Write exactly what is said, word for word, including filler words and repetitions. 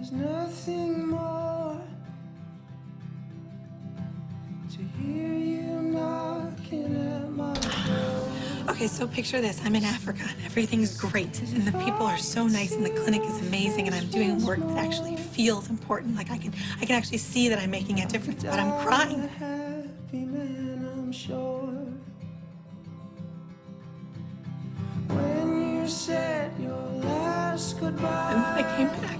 There's nothing more to hear you knocking at my door. Okay, so picture this. I'm in Africa and everything's great. And the people are so nice and the clinic is amazing and I'm doing work that actually feels important. Like I can I can actually see that I'm making a difference, but I'm crying. Happy man, I'm sure. When you said your last goodbye. And then I came back.